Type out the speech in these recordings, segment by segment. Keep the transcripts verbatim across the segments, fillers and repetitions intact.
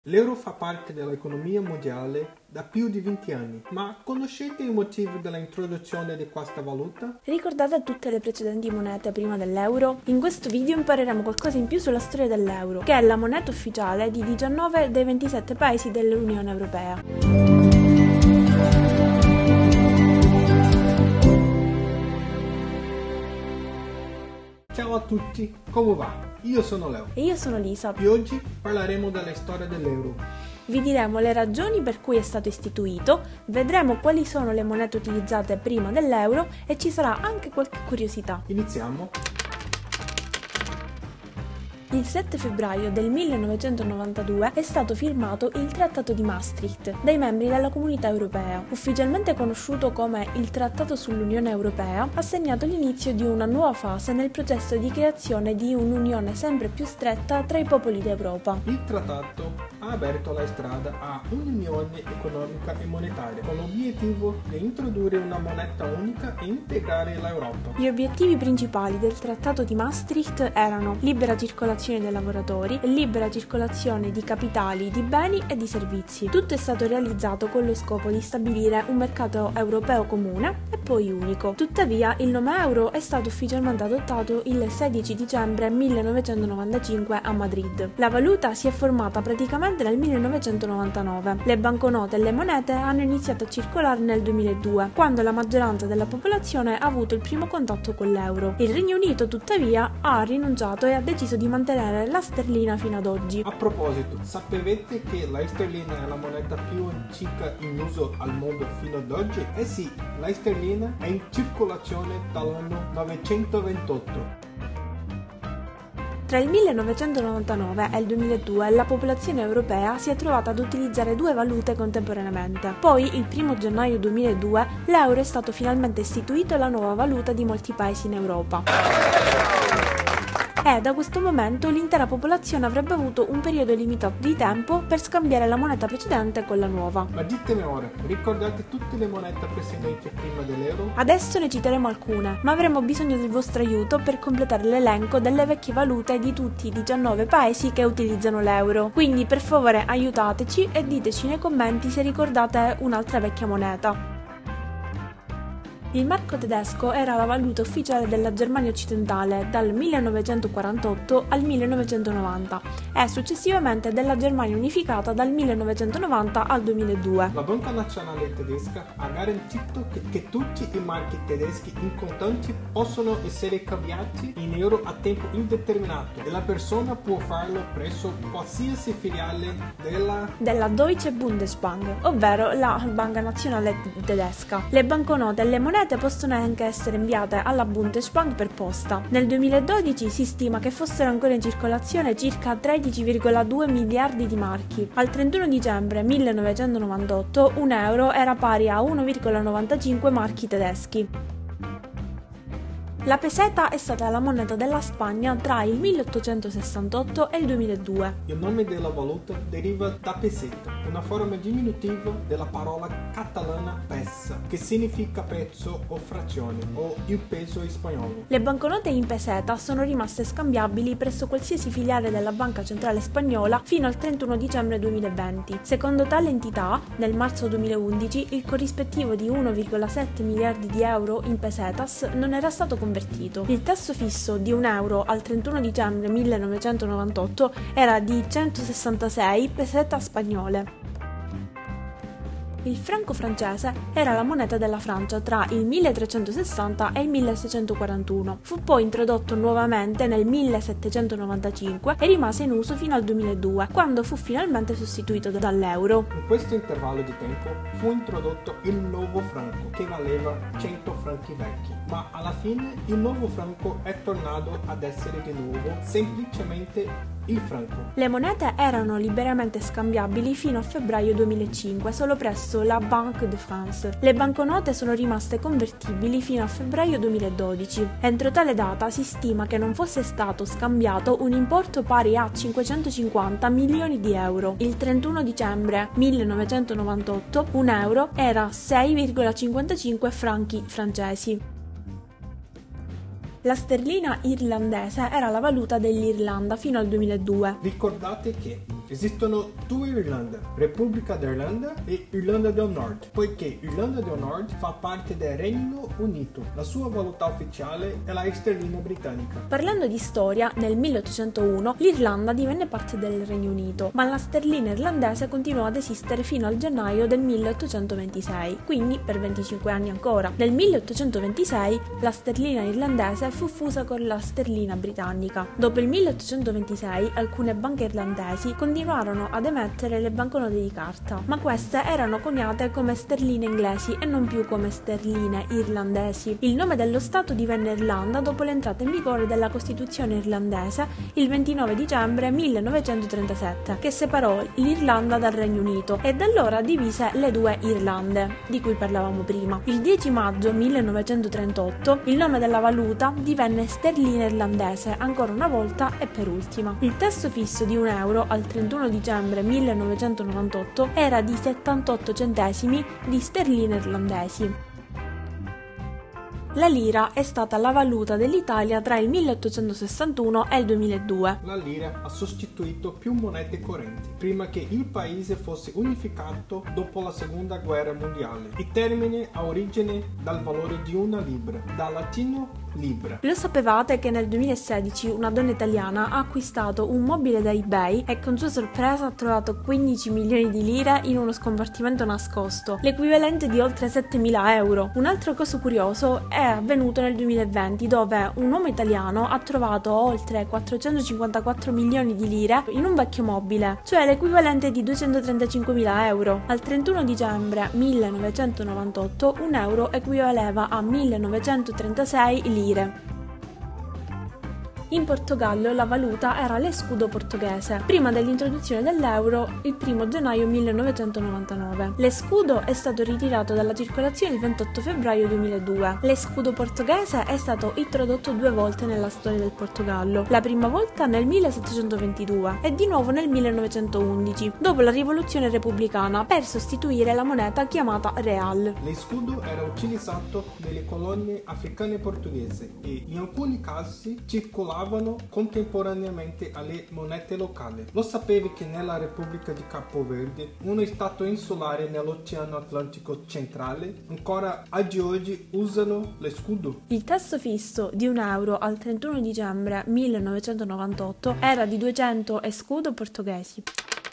L'euro fa parte dell'economia mondiale da più di venti anni, ma conoscete i motivi dell'introduzione di questa valuta? Ricordate tutte le precedenti monete prima dell'euro? In questo video impareremo qualcosa in più sulla storia dell'euro, che è la moneta ufficiale di diciannove dei ventisette paesi dell'Unione Europea. Ciao a tutti, come va? Io sono Leo. E io sono Lisa. E oggi parleremo della storia dell'euro. Vi diremo le ragioni per cui è stato istituito, vedremo quali sono le monete utilizzate prima dell'euro e ci sarà anche qualche curiosità. Iniziamo. Il sette febbraio del millenovecentonovantadue è stato firmato il Trattato di Maastricht dai membri della Comunità Europea. Ufficialmente conosciuto come il Trattato sull'Unione Europea, ha segnato l'inizio di una nuova fase nel processo di creazione di un'unione sempre più stretta tra i popoli d'Europa. Il trattato ha aperto la strada a un'unione economica e monetaria con l'obiettivo di introdurre una moneta unica e integrare l'Europa. Gli obiettivi principali del Trattato di Maastricht erano libera circolazione dei lavoratori e libera circolazione di capitali, di beni e di servizi. Tutto è stato realizzato con lo scopo di stabilire un mercato europeo comune e poi unico. Tuttavia, il nome euro è stato ufficialmente adottato il sedici dicembre millenovecentonovantacinque a Madrid. La valuta si è formata praticamente nel millenovecentonovantanove. Le banconote e le monete hanno iniziato a circolare nel duemiladue, quando la maggioranza della popolazione ha avuto il primo contatto con l'euro. Il Regno Unito, tuttavia, ha rinunciato e ha deciso di mantenere la sterlina fino ad oggi. A proposito, sapevate che la sterlina è la moneta più antica in uso al mondo fino ad oggi? Eh sì, la sterlina è in circolazione dall'anno novecentoventotto. Tra il millenovecentonovantanove e il duemiladue la popolazione europea si è trovata ad utilizzare due valute contemporaneamente. Poi, il primo gennaio duemiladue, l'euro è stato finalmente istituito la nuova valuta di molti paesi in Europa. E da questo momento l'intera popolazione avrebbe avuto un periodo limitato di tempo per scambiare la moneta precedente con la nuova. Ma ditemi ora, ricordate tutte le monete precedenti prima dell'euro? Adesso ne citeremo alcune, ma avremo bisogno del vostro aiuto per completare l'elenco delle vecchie valute di tutti i diciannove paesi che utilizzano l'euro. Quindi per favore aiutateci e diteci nei commenti se ricordate un'altra vecchia moneta. Il marco tedesco era la valuta ufficiale della Germania occidentale dal millenovecentoquarantotto al millenovecentonovanta e successivamente della Germania unificata dal millenovecentonovanta al duemiladue. La Banca Nazionale Tedesca ha garantito che, che tutti i marchi tedeschi in contanti possono essere cambiati in euro a tempo indeterminato e la persona può farlo presso qualsiasi filiale della... della Deutsche Bundesbank, ovvero la Banca Nazionale Tedesca. Le banconote e le monete possono anche essere inviate alla Bundesbank per posta. Nel duemiladodici si stima che fossero ancora in circolazione circa tredici virgola due miliardi di marchi. Al trentuno dicembre millenovecentonovantotto un euro era pari a uno virgola novantacinque marchi tedeschi. La peseta è stata la moneta della Spagna tra il milleottocentosessantotto e il duemiladue. Il nome della valuta deriva da peseta, una forma diminutiva della parola catalana pesa, che significa pezzo o frazione, o il peso in spagnolo. Le banconote in peseta sono rimaste scambiabili presso qualsiasi filiale della Banca Centrale Spagnola fino al trentuno dicembre duemilaventi. Secondo tale entità, nel marzo duemilaundici, il corrispettivo di uno virgola sette miliardi di euro in pesetas non era stato convertito. Il tasso fisso di un euro al trentuno dicembre millenovecentonovantotto era di centosessantasei pesete spagnole. Il franco francese era la moneta della Francia tra il milletrecentosessanta e il milleseicentoquarantuno. Fu poi introdotto nuovamente nel millesettecentonovantacinque e rimase in uso fino al duemiladue, quando fu finalmente sostituito dall'euro. In questo intervallo di tempo fu introdotto il nuovo franco, che valeva cento franchi vecchi, ma alla fine il nuovo franco è tornato ad essere di nuovo semplicemente il franco. Le monete erano liberamente scambiabili fino a febbraio duemilacinque solo presso la Banque de France. Le banconote sono rimaste convertibili fino a febbraio duemiladodici. Entro tale data si stima che non fosse stato scambiato un importo pari a cinquecentocinquanta milioni di euro. Il trentuno dicembre millenovecentonovantotto un euro era sei virgola cinquantacinque franchi francesi. La sterlina irlandese era la valuta dell'Irlanda fino al duemiladue. Ricordate che Esistono due Irlande, Repubblica d'Irlanda e Irlanda del Nord, poiché Irlanda del Nord fa parte del Regno Unito. La sua valuta ufficiale è la sterlina britannica. Parlando di storia, nel milleottocentouno l'Irlanda divenne parte del Regno Unito, ma la sterlina irlandese continuò ad esistere fino al gennaio del milleottocentoventisei, quindi per venticinque anni ancora. Nel milleottocentoventisei la sterlina irlandese fu fusa con la sterlina britannica. Dopo il milleottocentoventisei alcune banche irlandesi continuarono ad emettere le banconote di carta, ma queste erano coniate come sterline inglesi e non più come sterline irlandesi. Il nome dello Stato divenne Irlanda dopo l'entrata in vigore della Costituzione irlandese il ventinove dicembre millenovecentotrentasette, che separò l'Irlanda dal Regno Unito e da allora divise le due Irlande, di cui parlavamo prima. Il dieci maggio millenovecentotrentotto il nome della valuta divenne sterlina irlandese, ancora una volta e per ultima. Il tasso fisso di un euro al trentuno dicembre millenovecentonovantotto era di settantotto centesimi di sterline irlandesi. La lira è stata la valuta dell'Italia tra il milleottocentosessantuno e il duemiladue. La lira ha sostituito più monete correnti, prima che il paese fosse unificato dopo la seconda guerra mondiale. Il termine ha origine dal valore di una libra, dal latino libra. Lo sapevate che nel duemilasedici una donna italiana ha acquistato un mobile da eBay e con sua sorpresa ha trovato quindici milioni di lire in uno scompartimento nascosto, l'equivalente di oltre settemila euro. Un altro caso curioso è avvenuto nel duemilaventi, dove un uomo italiano ha trovato oltre quattrocentocinquantaquattro milioni di lire in un vecchio mobile, cioè l'equivalente di duecentotrentacinquemila euro. Al trentuno dicembre millenovecentonovantotto un euro equivaleva a millenovecentotrentasei lire. In Portogallo la valuta era l'escudo portoghese, prima dell'introduzione dell'euro il primo gennaio millenovecentonovantanove. L'escudo è stato ritirato dalla circolazione il ventotto febbraio duemiladue. L'escudo portoghese è stato introdotto due volte nella storia del Portogallo, la prima volta nel millesettecentoventidue e di nuovo nel millenovecentoundici, dopo la rivoluzione repubblicana, per sostituire la moneta chiamata real. L'escudo era utilizzato nelle colonie africane portoghesi e in alcuni casi circolava contemporaneamente alle monete locali. Lo sapevi che nella Repubblica di Capo Verde, uno stato insulare nell'Oceano Atlantico centrale, ancora oggi oggi usano l'escudo? Il tasso fisso di un euro al trentuno dicembre millenovecentonovantotto era di duecento escudo portoghesi.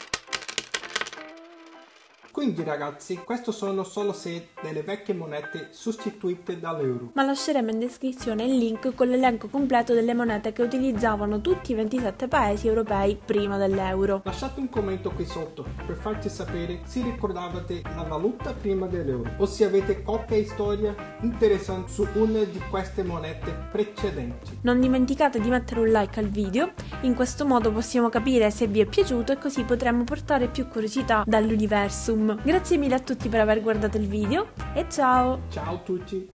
Quindi ragazzi, queste sono solo sei delle vecchie monete sostituite dall'euro. Ma lasceremo in descrizione il link con l'elenco completo delle monete che utilizzavano tutti i ventisette paesi europei prima dell'euro. Lasciate un commento qui sotto per farci sapere se ricordavate la valuta prima dell'euro o se avete qualche storia interessante su una di queste monete precedenti. Non dimenticate di mettere un like al video, in questo modo possiamo capire se vi è piaciuto e così potremo portare più curiosità dall'universum. Grazie mille a tutti per aver guardato il video e ciao! Ciao a tutti!